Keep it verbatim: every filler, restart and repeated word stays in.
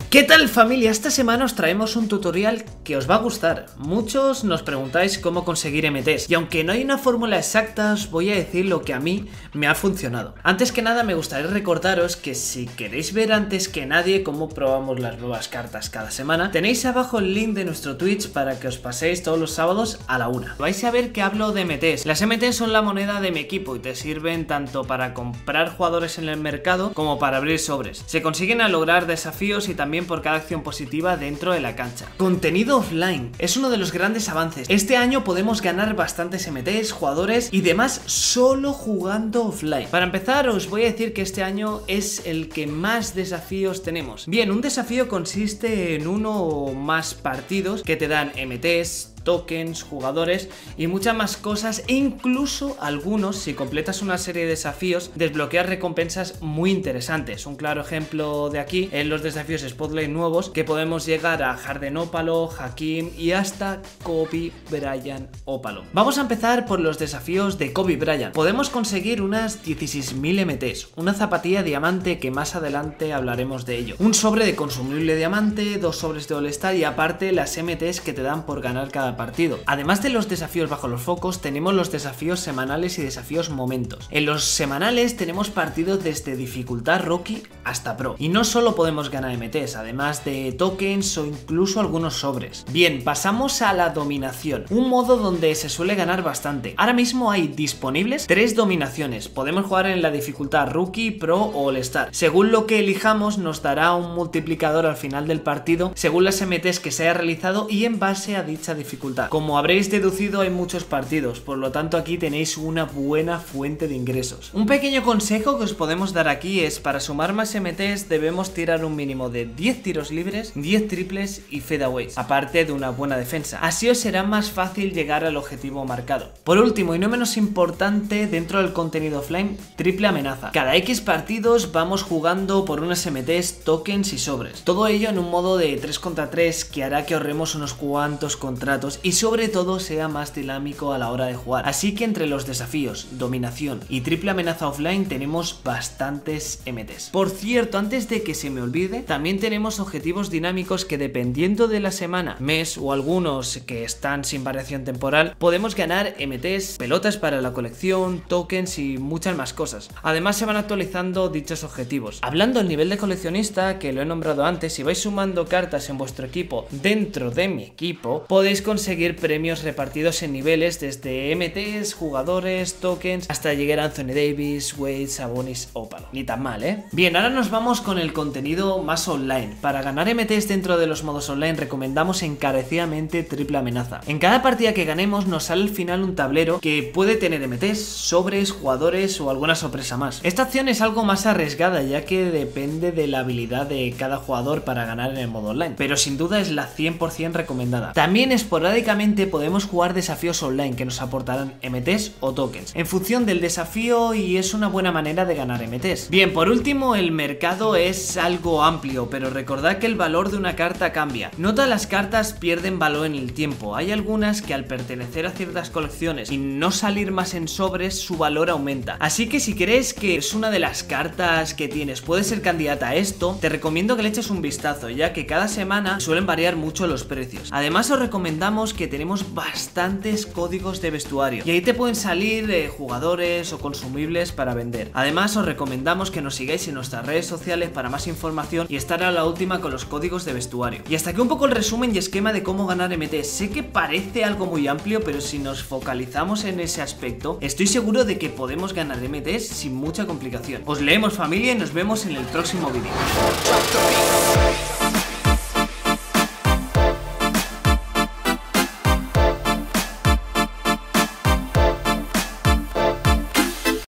¿Qué tal, familia? Esta semana os traemos un tutorial que os va a gustar. Muchos nos preguntáis cómo conseguir M Ts y aunque no hay una fórmula exacta os voy a decir lo que a mí me ha funcionado. Antes que nada me gustaría recordaros que si queréis ver antes que nadie cómo probamos las nuevas cartas cada semana, tenéis abajo el link de nuestro Twitch para que os paséis todos los sábados a la una. Vais a ver que hablo de M Ts. Las M Ts son la moneda de mi equipo y te sirven tanto para comprar jugadores en el mercado como para abrir sobres. Se consiguen al lograr desafíos y también por cada acción positiva dentro de la cancha. Contenido offline es uno de los grandes avances. Este año podemos ganar bastantes M Ts, jugadores y demás solo jugando offline. Para empezar os voy a decir que este año es el que más desafíos tenemos. Bien, un desafío consiste en uno o más partidos que te dan M Ts, tokens, jugadores y muchas más cosas, e incluso algunos, si completas una serie de desafíos, desbloqueas recompensas muy interesantes. Un claro ejemplo de aquí en los desafíos Spotlight nuevos, que podemos llegar a Harden Ópalo, Hakim y hasta Kobe Bryant Ópalo. Vamos a empezar por los desafíos de Kobe Bryant. Podemos conseguir unas dieciséis mil M Ts, una zapatilla diamante que más adelante hablaremos de ello, un sobre de consumible diamante, dos sobres de All-Star y aparte las M Ts que te dan por ganar cada partido. Además de los desafíos bajo los focos, tenemos los desafíos semanales y desafíos momentos. En los semanales tenemos partidos desde dificultad rookie hasta pro. Y no solo podemos ganar M Ts, además de tokens o incluso algunos sobres. Bien, pasamos a la dominación, un modo donde se suele ganar bastante. Ahora mismo hay disponibles tres dominaciones. Podemos jugar en la dificultad rookie, pro o all star. Según lo que elijamos nos dará un multiplicador al final del partido según las M Ts que se haya realizado y en base a dicha dificultad. Como habréis deducido, hay muchos partidos, por lo tanto aquí tenéis una buena fuente de ingresos. Un pequeño consejo que os podemos dar aquí es: para sumar más M Ts debemos tirar un mínimo de diez tiros libres, diez triples y fadeaways, aparte de una buena defensa. Así os será más fácil llegar al objetivo marcado. Por último y no menos importante, dentro del contenido offline, triple amenaza. Cada X partidos vamos jugando por unas M Ts, tokens y sobres. Todo ello en un modo de tres contra tres que hará que ahorremos unos cuantos contratos y sobre todo sea más dinámico a la hora de jugar. Así que entre los desafíos, dominación y triple amenaza offline tenemos bastantes M Ts. Por cierto, antes de que se me olvide, también tenemos objetivos dinámicos que dependiendo de la semana, mes o algunos que están sin variación temporal, podemos ganar M Ts, pelotas para la colección, tokens y muchas más cosas. Además se van actualizando dichos objetivos. Hablando del nivel de coleccionista, que lo he nombrado antes, si vais sumando cartas en vuestro equipo dentro de mi equipo, podéis conseguir conseguir premios repartidos en niveles desde M Ts, jugadores, tokens, hasta llegar a Anthony Davis, Wade, Sabonis, Ópalo. Ni tan mal, ¿eh? Bien, ahora nos vamos con el contenido más online. Para ganar M Ts dentro de los modos online recomendamos encarecidamente triple amenaza. En cada partida que ganemos nos sale al final un tablero que puede tener M Ts, sobres, jugadores o alguna sorpresa más. Esta acción es algo más arriesgada ya que depende de la habilidad de cada jugador para ganar en el modo online, pero sin duda es la cien por cien recomendada. También es por podemos jugar desafíos online que nos aportarán M Ts o tokens en función del desafío y es una buena manera de ganar M Ts. Bien, por último, el mercado es algo amplio, pero recordad que el valor de una carta cambia. No todas las cartas pierden valor en el tiempo, hay algunas que al pertenecer a ciertas colecciones y no salir más en sobres su valor aumenta. Así que si crees que es una de las cartas que tienes puede ser candidata a esto, te recomiendo que le eches un vistazo ya que cada semana suelen variar mucho los precios. Además os recomendamos que tenemos bastantes códigos de vestuario y ahí te pueden salir eh, jugadores o consumibles para vender. Además os recomendamos que nos sigáis en nuestras redes sociales para más información y estar a la última con los códigos de vestuario. Y hasta aquí un poco el resumen y esquema de cómo ganar M Ts. Sé que parece algo muy amplio, pero si nos focalizamos en ese aspecto estoy seguro de que podemos ganar M Ts sin mucha complicación. Os leemos, familia, y nos vemos en el próximo vídeo.